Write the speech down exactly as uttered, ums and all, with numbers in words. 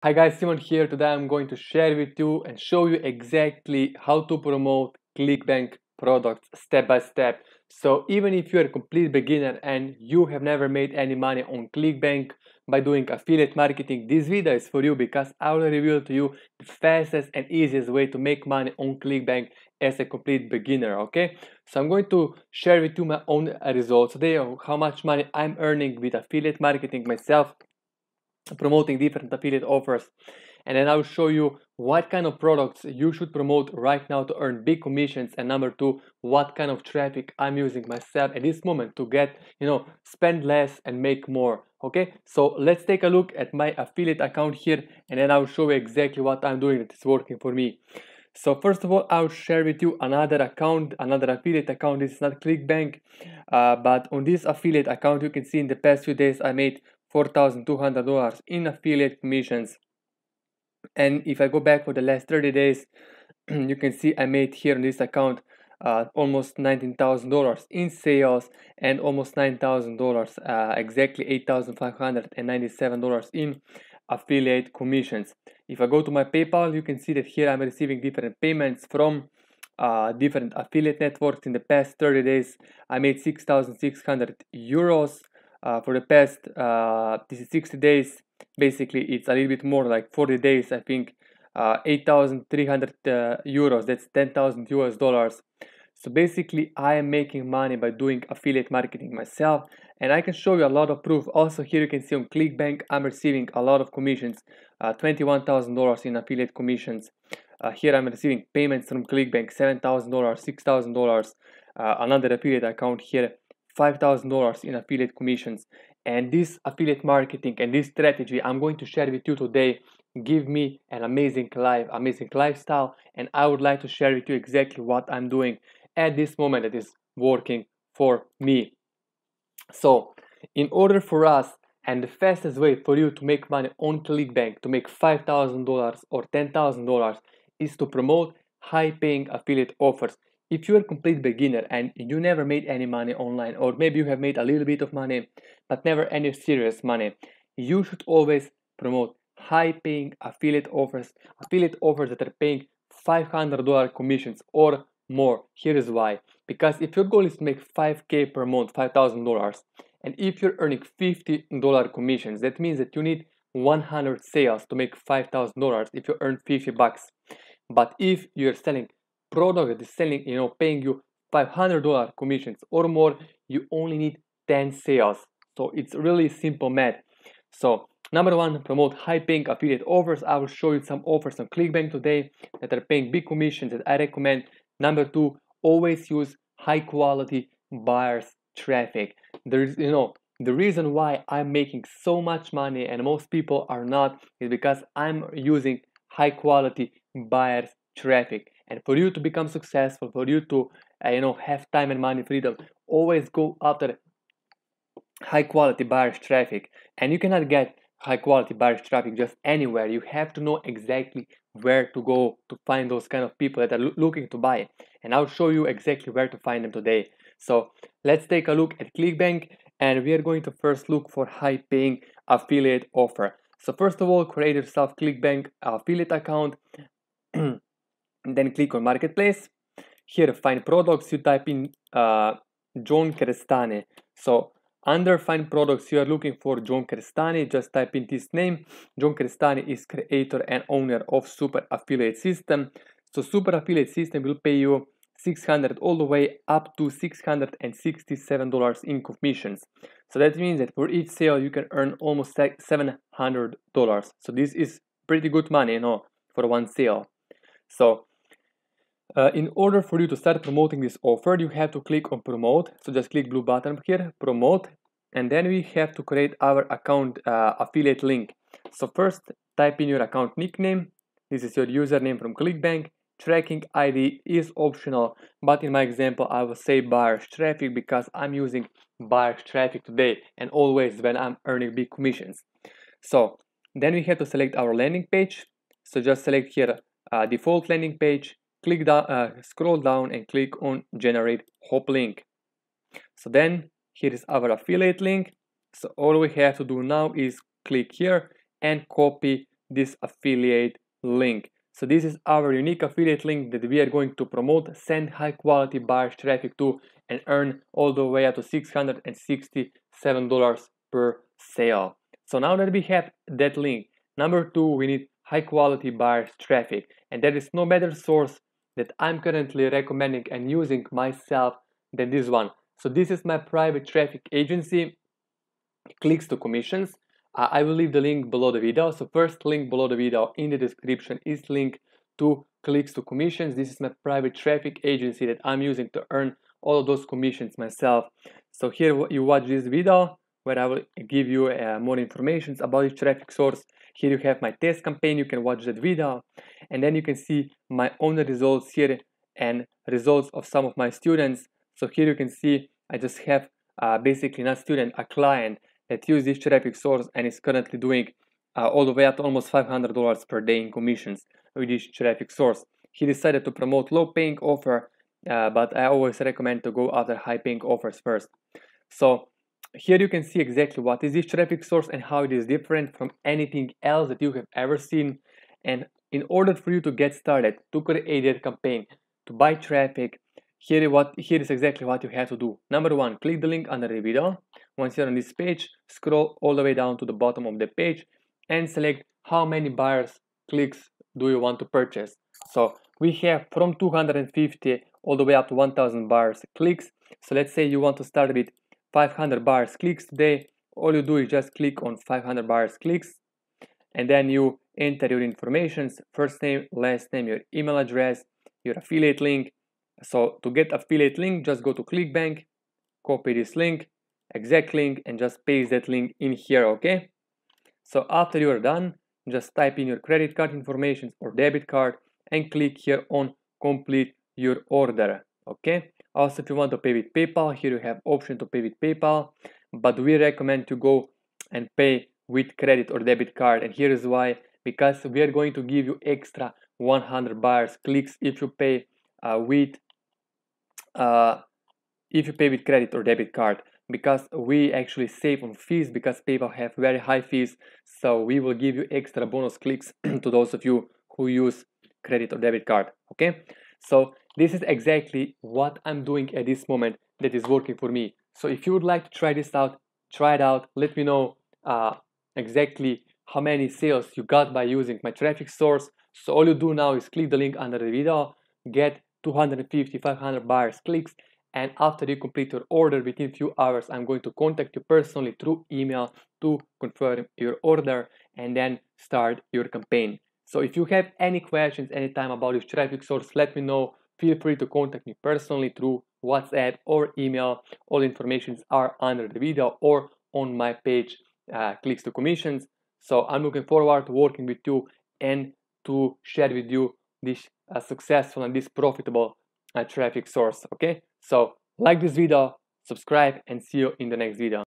Hi guys, Simon here. Today I'm going to share with you and show you exactly how to promote ClickBank products step by step. So even if you're a complete beginner and you have never made any money on ClickBank by doing affiliate marketing, this video is for you because I will reveal to you the fastest and easiest way to make money on ClickBank as a complete beginner, okay? So I'm going to share with you my own results today on how much money I'm earning with affiliate marketing myself, promoting different affiliate offers, and then I'll show you what kind of products you should promote right now to earn big commissions, and number two, what kind of traffic I'm using myself at this moment to get, you know, spend less and make more. Okay, so let's take a look at my affiliate account here, and then I'll show you exactly what I'm doing that is working for me. So first of all, I'll share with you another account, another affiliate account. This is not ClickBank, uh, but on this affiliate account, you can see in the past few days I made four thousand two hundred dollars in affiliate commissions. And if I go back for the last thirty days, you can see I made here on this account uh, almost nineteen thousand dollars in sales and almost nine thousand dollars, uh, exactly eight thousand five hundred ninety-seven dollars in affiliate commissions. If I go to my PayPal, you can see that here I'm receiving different payments from uh, different affiliate networks. In the past thirty days, I made six thousand six hundred euros. Uh, for the past uh, this is sixty days, basically it's a little bit more, like forty days, I think, uh, eight thousand three hundred uh, euros, that's ten thousand U S dollars. So basically I am making money by doing affiliate marketing myself, and I can show you a lot of proof. Also here you can see on ClickBank I'm receiving a lot of commissions, uh, twenty-one thousand dollars in affiliate commissions. Uh, here I'm receiving payments from ClickBank, seven thousand dollars, six thousand dollars. Uh, another affiliate account here, five thousand dollars in affiliate commissions. And this affiliate marketing and this strategy I'm going to share with you today give me an amazing life, amazing lifestyle, and I would like to share with you exactly what I'm doing at this moment that is working for me. So in order for us, and the fastest way for you to make money on ClickBank, to make five thousand dollars or ten thousand dollars, is to promote high paying affiliate offers. If you're a complete beginner and you never made any money online, or maybe you have made a little bit of money but never any serious money, you should always promote high paying affiliate offers, affiliate offers that are paying five hundred dollars commissions or more. Here is why. Because if your goal is to make five K per month, five thousand dollars, and if you're earning fifty dollars commissions, that means that you need one hundred sales to make five thousand dollars if you earn fifty bucks. But if you're selling product that is selling, you know, paying you five hundred dollars commissions or more, you only need ten sales. So it's really simple math. So number one, promote high paying affiliate offers. I will show you some offers on ClickBank today that are paying big commissions that I recommend. Number two, always use high quality buyers traffic. There's, you know, the reason why I'm making so much money and most people are not is because I'm using high quality buyers traffic. And for you to become successful, for you to uh, you know, have time and money freedom, always go after high quality buyers traffic. And you cannot get high quality buyers traffic just anywhere. You have to know exactly where to go to find those kind of people that are lo looking to buy, and I'll show you exactly where to find them today. So let's take a look at ClickBank, and we are going to first look for high paying affiliate offer. So first of all, create yourself ClickBank affiliate account. Then click on marketplace. Here find products, you type in uh, John Crestane. So under find products, you are looking for John Crestane, just type in this name. John Crestane is creator and owner of Super Affiliate System. So Super Affiliate System will pay you six hundred all the way up to six hundred sixty-seven dollars in commissions. So that means that for each sale you can earn almost seven hundred dollars. So this is pretty good money, you know, for one sale. So Uh, in order for you to start promoting this offer, you have to click on promote. So just click blue button here, promote, and then we have to create our account uh, affiliate link. So first type in your account nickname. This is your username from ClickBank. Tracking I D is optional, but in my example I will say buyers traffic because I'm using buyers traffic today and always when I'm earning big commissions. So then we have to select our landing page. So just select here uh, default landing page. Click down, uh, scroll down and click on generate hop link. So then here is our affiliate link. So all we have to do now is click here and copy this affiliate link. So this is our unique affiliate link that we are going to promote, send high quality buyers traffic to, and earn all the way up to six hundred sixty-seven dollars per sale. So now that we have that link, number two, we need high quality buyers traffic, and there is no better source that I'm currently recommending and using myself than this one. So this is my private traffic agency, Clicks to Commissions. uh, I will leave the link below the video. So first link below the video in the description is link to Clicks to Commissions. This is my private traffic agency that I'm using to earn all of those commissions myself. So here you watch this video where I will give you uh, more information about this traffic source. Here you have my test campaign, you can watch that video, and then you can see my own results here and results of some of my students. So here you can see I just have uh, basically not student, a client that used this traffic source and is currently doing uh, all the way up to almost five hundred dollars per day in commissions with this traffic source. He decided to promote low paying offer, uh, but I always recommend to go after high paying offers first. So here you can see exactly what is this traffic source and how it is different from anything else that you have ever seen. And in order for you to get started, to create a campaign, to buy traffic, here, what, here is exactly what you have to do. Number one, click the link under the video. Once you're on this page, scroll all the way down to the bottom of the page and select how many buyers clicks do you want to purchase. So we have from two hundred fifty all the way up to one thousand buyers clicks. So let's say you want to start with five hundred buyers clicks today. All you do is just click on five hundred buyers clicks, and then you enter your information, first name, last name, your email address, your affiliate link. So to get affiliate link, just go to ClickBank, copy this link, exact link, and just paste that link in here, okay? So after you are done, just type in your credit card information or debit card and click here on complete your order, okay? Also, if you want to pay with PayPal, here you have option to pay with PayPal, but we recommend to go and pay with credit or debit card. And here is why: because we are going to give you extra one hundred buyers clicks if you pay uh, with uh, if you pay with credit or debit card, because we actually save on fees because PayPal have very high fees. So we will give you extra bonus clicks to those of you who use credit or debit card, okay? So this is exactly what I'm doing at this moment that is working for me. So if you would like to try this out, try it out. Let me know uh, exactly how many sales you got by using my traffic source. So all you do now is click the link under the video, get two hundred fifty, five hundred buyers clicks, and after you complete your order within few hours, I'm going to contact you personally through email to confirm your order and then start your campaign. So if you have any questions anytime about this traffic source, let me know. Feel free to contact me personally through WhatsApp or email. All informations are under the video or on my page, uh, Clicks to Commissions. So I'm looking forward to working with you and to share with you this uh, successful and this profitable uh, traffic source, okay? So like this video, subscribe, and see you in the next video.